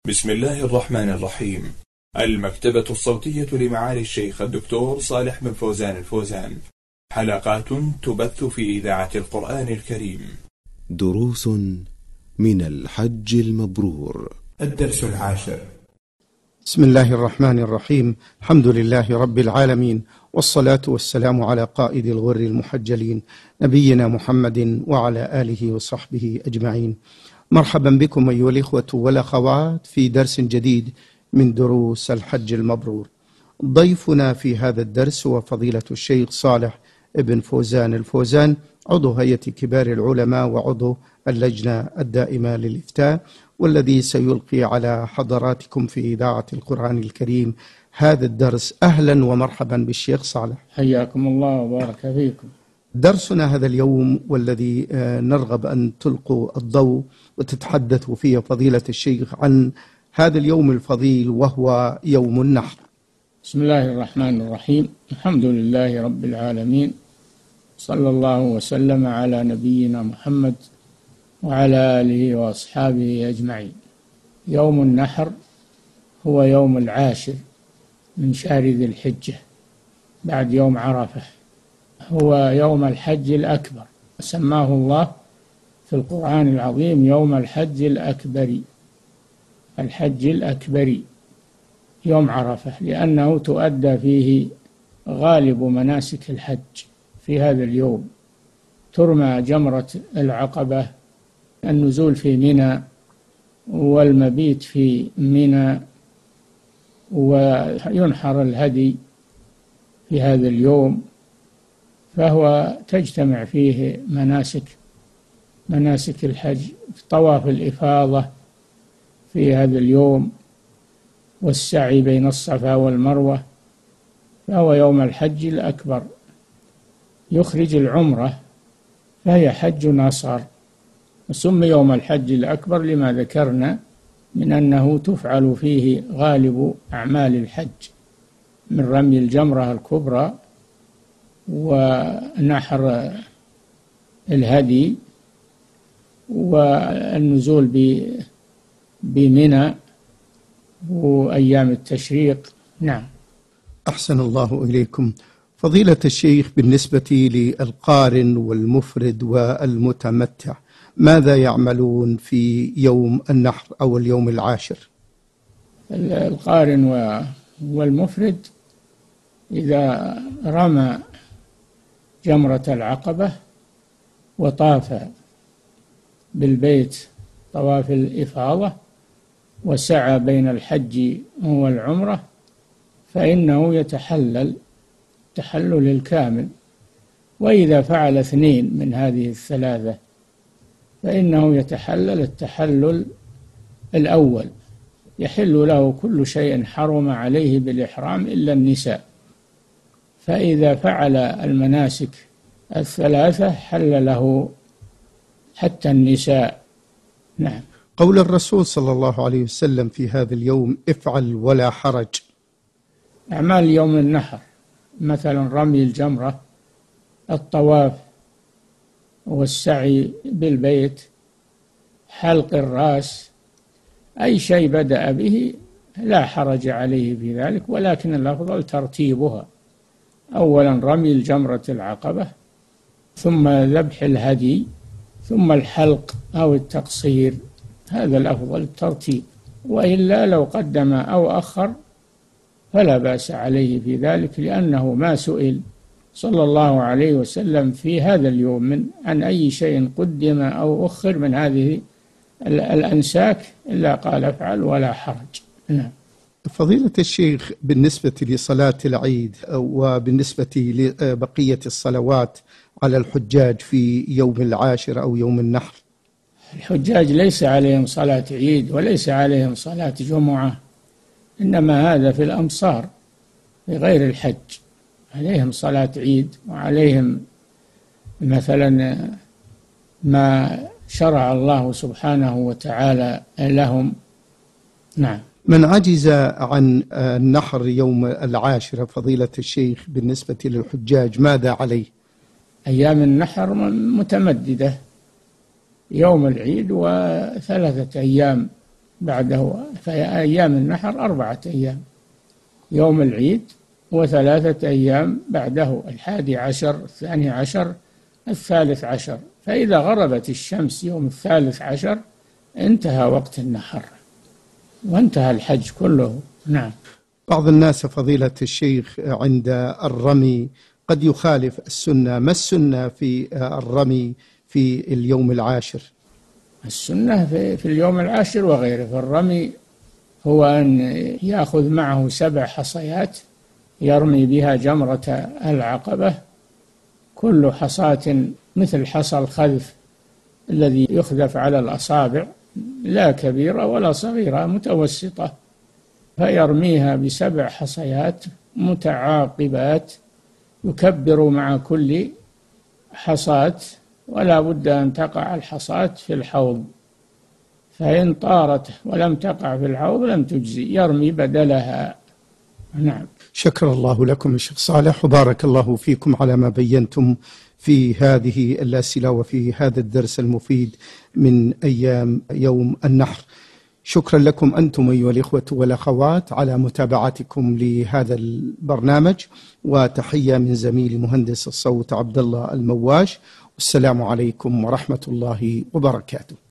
بسم الله الرحمن الرحيم. المكتبة الصوتية لمعالي الشيخ الدكتور صالح بن فوزان الفوزان. حلقات تبث في إذاعة القرآن الكريم. دروس من الحج المبرور. الدرس 10. بسم الله الرحمن الرحيم. الحمد لله رب العالمين، والصلاة والسلام على قائد الغر المحجلين نبينا محمد وعلى آله وصحبه أجمعين. مرحبا بكم أيها الإخوة والأخوات في درس جديد من دروس الحج المبرور. ضيفنا في هذا الدرس هو فضيلة الشيخ صالح بن فوزان الفوزان، عضو هيئة كبار العلماء وعضو اللجنة الدائمة للإفتاء، والذي سيلقي على حضراتكم في إذاعة القرآن الكريم هذا الدرس. أهلا ومرحبا بالشيخ صالح، حياكم الله وبارك فيكم. درسنا هذا اليوم والذي نرغب أن تلقوا الضوء وتتحدثوا فيه فضيلة الشيخ عن هذا اليوم الفضيل وهو يوم النحر. بسم الله الرحمن الرحيم. الحمد لله رب العالمين، صلى الله وسلم على نبينا محمد وعلى آله وأصحابه أجمعين. يوم النحر هو يوم 10 من شهر ذي الحجة بعد يوم عرفة، هو يوم الحج الأكبر، سماه الله في القرآن العظيم يوم الحج الأكبر. الحج الأكبر يوم عرفة، لأنه تؤدى فيه غالب مناسك الحج. في هذا اليوم ترمى جمرة العقبة، النزول في منى والمبيت في منى، وينحر الهدي في هذا اليوم، فهو تجتمع فيه مناسك الحج، طواف الإفاضة في هذا اليوم والسعي بين الصفا والمروة، فهو يوم الحج الأكبر. يخرج العمرة فهي حج أصغر، وسمي يوم الحج الأكبر لما ذكرنا من أنه تفعل فيه غالب أعمال الحج من رمي الجمرة الكبرى ونحر الهدي والنزول بمنى وأيام التشريق. نعم. أحسن الله إليكم فضيلة الشيخ. بالنسبة للقارن والمفرد والمتمتع، ماذا يعملون في يوم النحر أو اليوم 10؟ القارن والمفرد إذا رمى جمرة العقبة وطاف بالبيت طواف الإفاضة وسعى بين الحج والعمرة، فإنه يتحلل التحلل الكامل. وإذا فعل 2 من هذه الثلاثة فإنه يتحلل التحلل الأول، يحل له كل شيء حرم عليه بالإحرام إلا النساء. فإذا فعل المناسك 3 حل له حتى النساء. نعم. قول الرسول صلى الله عليه وسلم في هذا اليوم افعل ولا حرج. أعمال يوم النحر مثلا رمي الجمرة، الطواف والسعي بالبيت، حلق الرأس، أي شيء بدأ به لا حرج عليه في ذلك، ولكن الأفضل ترتيبها: أولا رمي الجمرة العقبة، ثم ذبح الهدي، ثم الحلق أو التقصير، هذا الأفضل الترتيب. وإلا لو قدم أو أخر فلا بأس عليه في ذلك، لأنه ما سئل صلى الله عليه وسلم في هذا اليوم عن أي شيء قدم أو أخر من هذه الأنساك إلا قال افعل ولا حرج. نعم. فضيلة الشيخ، بالنسبة لصلاة العيد وبالنسبة لبقية الصلوات على الحجاج في يوم 10 أو يوم النحر، الحجاج ليس عليهم صلاة عيد وليس عليهم صلاة جمعة، إنما هذا في الأمصار في غير الحج عليهم صلاة عيد، وعليهم مثلا ما شرع الله سبحانه وتعالى لهم. نعم. من عجز عن النحر يوم 10 فضيلة الشيخ بالنسبة للحجاج ماذا عليه؟ أيام النحر متمددة، يوم العيد و3 أيام بعده. فأيام النحر 4 أيام: يوم العيد، و3 أيام بعده: 11، 12، 13. فإذا غربت الشمس يوم 13 انتهى وقت النحر وانتهى الحج كله. نعم. بعض الناس فضيلة الشيخ عند الرمي قد يخالف السنة. ما السنة في الرمي في اليوم العاشر؟ السنة في اليوم العاشر وغيره في الرمي هو أن يأخذ معه 7 حصيات يرمي بها جمرة العقبة، كل حصاة مثل حصى الخذف الذي يخذف على الأصابع، لا كبيرة ولا صغيرة، متوسطة، فيرميها ب7 حصيات متعاقبات، يكبر مع كل حصاة، ولا بد أن تقع الحصاة في الحوض، فإن طارت ولم تقع في الحوض لم تجزي، يرمي بدلها. نعم. شكر الله لكم الشيخ صالح، وبارك الله فيكم على ما بينتم في هذه الأسئلة وفي هذا الدرس المفيد من أيام يوم النحر. شكرا لكم أنتم أيها الإخوة والأخوات على متابعتكم لهذا البرنامج، وتحية من زميل مهندس الصوت عبد الله المواش، والسلام عليكم ورحمة الله وبركاته.